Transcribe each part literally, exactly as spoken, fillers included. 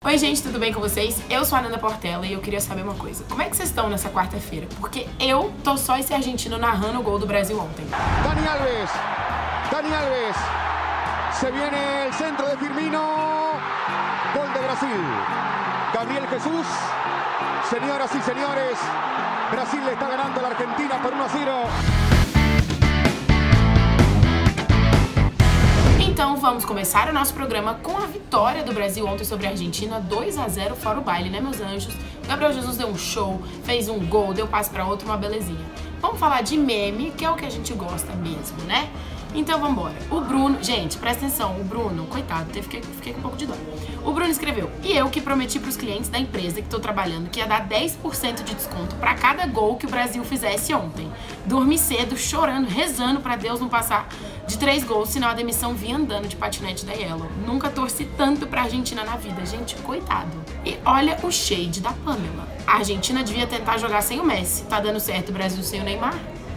Oi gente, tudo bem com vocês? Eu sou a Nanda Portela e eu queria saber uma coisa. Como é que vocês estão nessa quarta-feira? Porque eu tô só esse argentino narrando o gol do Brasil ontem. Dani Alves, Dani Alves, se viene el centro de Firmino, gol de Brasil. Gabriel Jesús, señoras y señores, Brasil le está ganando a la Argentina por uno a cero. Então vamos começar o nosso programa com a vitória do Brasil ontem sobre a Argentina, dois a zero, fora o baile, né, meus anjos? Gabriel Jesus deu um show, fez um gol, deu passe pra outro, uma belezinha. Vamos falar de meme, que é o que a gente gosta mesmo, né? Então vamos embora. O Bruno, gente, presta atenção, o Bruno, coitado, teve, fiquei, fiquei com um pouco de dó. O Bruno escreveu: e eu que prometi pros clientes da empresa que tô trabalhando que ia dar dez por cento de desconto pra cada gol que o Brasil fizesse ontem. Dormi cedo, chorando, rezando pra Deus não passar de três gols, senão a demissão vinha andando de patinete da Yellow. Nunca torci tanto pra Argentina na vida, gente, coitado. E olha o shade da Pamela. A Argentina devia tentar jogar sem o Messi. Tá dando certo o Brasil sem o Neymar?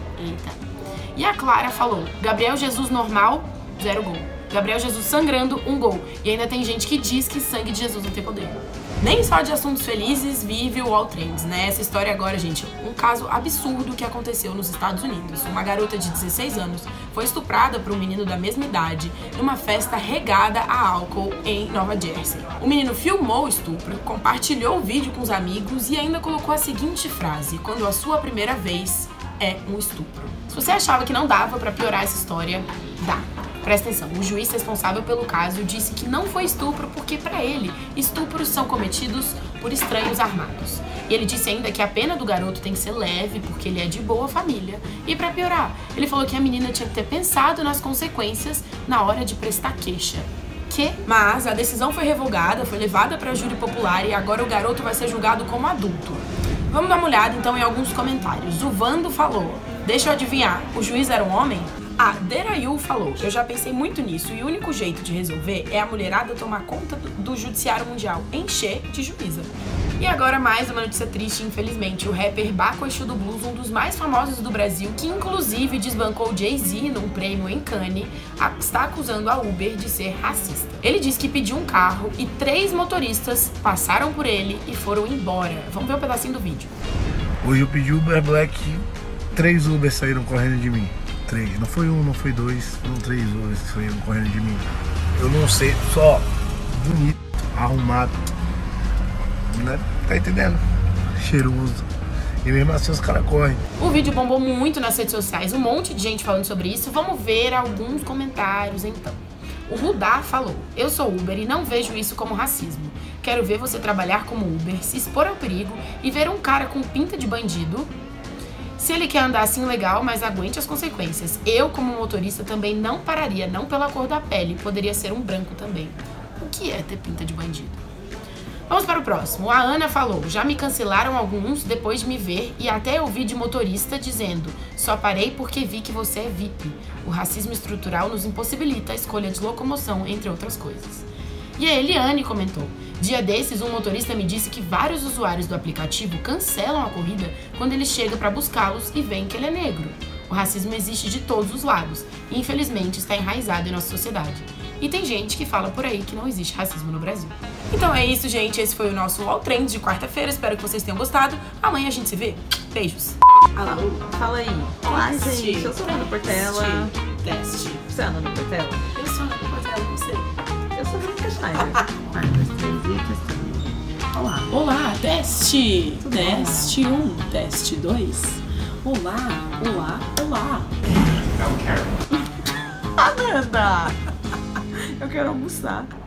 Eita. E a Clara falou: Gabriel Jesus normal, zero gol. Gabriel Jesus sangrando, um gol. E ainda tem gente que diz que sangue de Jesus não tem poder. Nem só de assuntos felizes vive o All Trends, né? Essa história agora, gente, um caso absurdo que aconteceu nos Estados Unidos. Uma garota de dezesseis anos foi estuprada por um menino da mesma idade numa festa regada a álcool em Nova Jersey. O menino filmou o estupro, compartilhou o vídeo com os amigos e ainda colocou a seguinte frase: quando a sua primeira vez é um estupro. Se você achava que não dava pra piorar essa história, dá. Presta atenção, o juiz responsável pelo caso disse que não foi estupro porque, pra ele, estupros são cometidos por estranhos armados. E ele disse ainda que a pena do garoto tem que ser leve porque ele é de boa família. E pra piorar, ele falou que a menina tinha que ter pensado nas consequências na hora de prestar queixa. Que? Mas a decisão foi revogada, foi levada pra júri popular e agora o garoto vai ser julgado como adulto. Vamos dar uma olhada então em alguns comentários. O Vando falou: deixa eu adivinhar, o juiz era um homem? A Derayu falou: eu já pensei muito nisso e o único jeito de resolver é a mulherada tomar conta do, do judiciário mundial, encher de juíza. E agora mais uma notícia triste, infelizmente. O rapper Baco Exu do Blues, um dos mais famosos do Brasil, que inclusive desbancou Jay-Z num prêmio em Cannes, está acusando a Uber de ser racista. Ele disse que pediu um carro e três motoristas passaram por ele e foram embora. Vamos ver um pedacinho do vídeo. Hoje eu pedi Uber Black, três Uber saíram correndo de mim. Três, não foi um, não foi dois, não três Uber saíram correndo de mim. Eu não sei, só bonito, arrumado, né? Tá entendendo? Cheiroso. E mesmo assim os caras correm. O vídeo bombou muito nas redes sociais, um monte de gente falando sobre isso. Vamos ver alguns comentários então. O Rudá falou: eu sou Uber e não vejo isso como racismo. Quero ver você trabalhar como Uber, se expor ao perigo e ver um cara com pinta de bandido. Se ele quer andar assim, legal, mas aguente as consequências. Eu, como motorista, também não pararia, não pela cor da pele. Poderia ser um branco também. O que é ter pinta de bandido? Vamos para o próximo. A Ana falou: já me cancelaram alguns depois de me ver e até eu ouvi de motorista dizendo: só parei porque vi que você é V I P. O racismo estrutural nos impossibilita a escolha de locomoção, entre outras coisas. E a Eliane comentou: dia desses, um motorista me disse que vários usuários do aplicativo cancelam a corrida quando ele chega para buscá-los e veem que ele é negro. O racismo existe de todos os lados e, infelizmente, está enraizado em nossa sociedade. E tem gente que fala por aí que não existe racismo no Brasil. Então é isso, gente. Esse foi o nosso All Trends de quarta-feira. Espero que vocês tenham gostado. Amanhã a gente se vê. Beijos. Alô, fala aí. Olá, gente. Eu sou a Nanda Portela. Teste. Você é a Nanda Portela? Eu sou a Nanda Portela, você? Eu sou a Verônica Schneider. Um, dois, três e testando. Olá. Olá, teste. Tudo teste um, teste dois. Olá, olá, olá. Ananda! Eu quero almoçar.